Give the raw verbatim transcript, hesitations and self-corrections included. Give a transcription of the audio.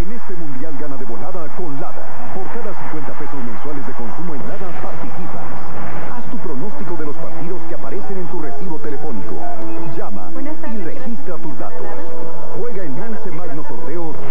En este mundial gana de volada con Lada. Por cada cincuenta pesos mensuales de consumo en Lada participas. Haz tu pronóstico de los partidos que aparecen en tu recibo telefónico. Llama y registra tus datos. Juega en once magnos sorteos